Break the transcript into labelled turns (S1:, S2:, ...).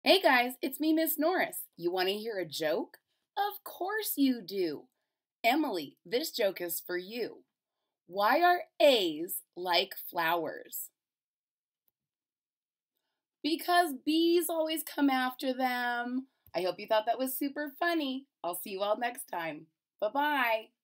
S1: Hey guys, it's me, Miss Norris. You want to hear a joke? Of course you do. Emily, this joke is for you. Why are A's like flowers? Because bees always come after them. I hope you thought that was super funny. I'll see you all next time. Bye-bye.